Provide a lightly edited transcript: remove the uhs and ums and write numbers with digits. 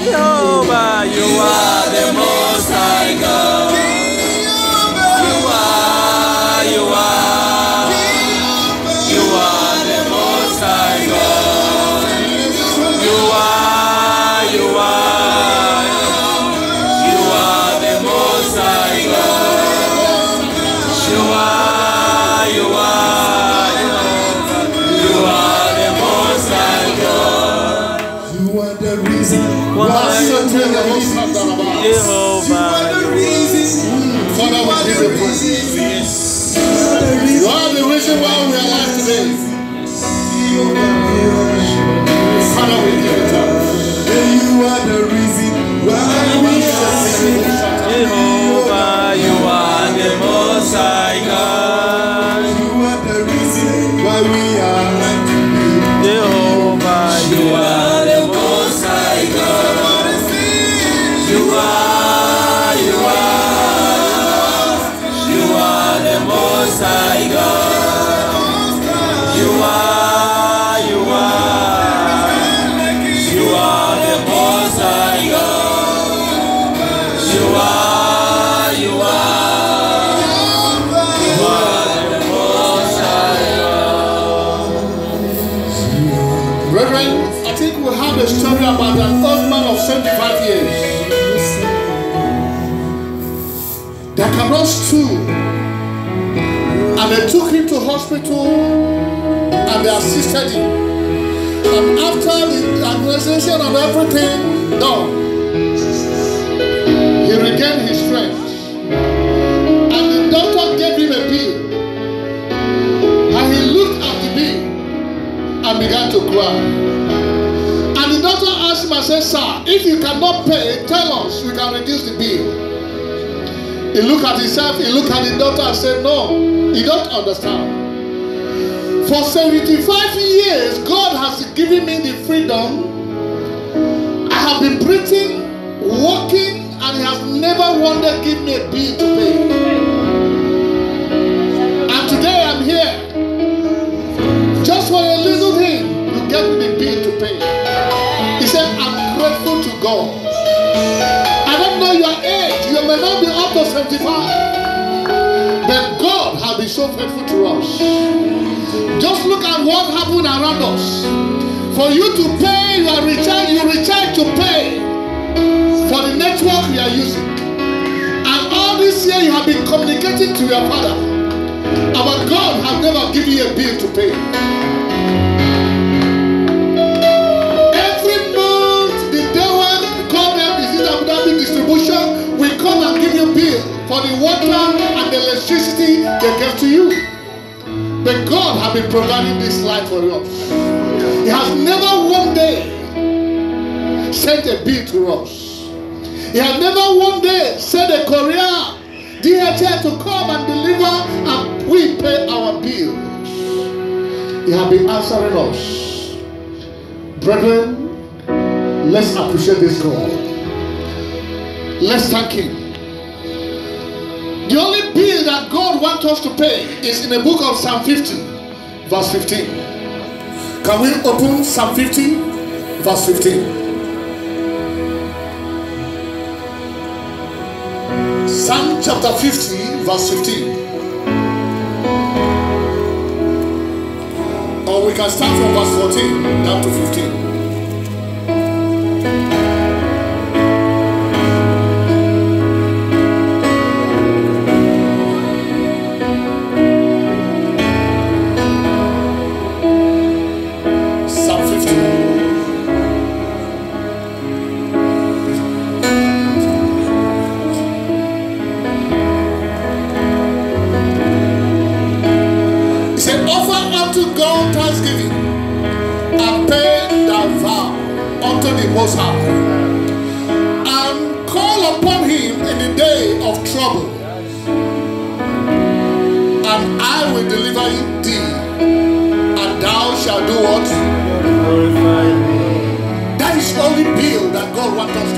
Jehovah, you are the most high God. You are the most high God. You are the most high God. You are the most high God. You are the reason why Jehovah, you are the reason. Father, we give you praise. You are the reason why we are alive today. Father, we give you thanks. You are the reason why we are alive. Jehovah, you are the most high God. You are the reason why we are alive. Jehovah, you are the most high God. You are the most high God. You are the most high God. You are the most high God. Brethren, I think we have a story about an old man of 75 years that cannot stool, and they took him to hospital and they assisted him, and after the administration of everything done, he regained his strength, and the doctor gave him a bill, and he looked at the bill and began to cry. And the doctor asked him and said, "Sir, if you cannot pay, tell us, we can reduce the bill." He looked at himself, he looked at the doctor and said, "No, you don't understand. For 75 years, God has given me the freedom. I have been breathing, walking, and He has never wanted to give me a bill to pay. And today I'm here. Just for a little thing, you get me the bill to pay." He said, "I'm grateful to God. I don't know your age. You may not be up to 75. But God has been so faithful to us. Just look at what happened around us. For you to pay, you recharge to pay for the network you are using. And all this year you have been communicating to your father. Our God has never given you a bill to pay. Every month, the devil call them, this is Abu Dhabi distribution, we come and give you a bill for the water and the electricity they give to you. But God has been providing this life for us. He has never one day sent a bill to us. He has never one day sent a courier, DHL, to come and deliver and we pay our bills. He has been answering us. Brethren, let's appreciate this God. Let's thank Him. The only bill that God wants us to pay is in the book of Psalm 50, verse 15. Can we open Psalm 50, verse 15? Psalm chapter 50, verse 15. Or we can start from verse 14 down to 15. Most High, and call upon Him in the day of trouble, and I will deliver thee, and thou shalt do what? That is only bill that God wants us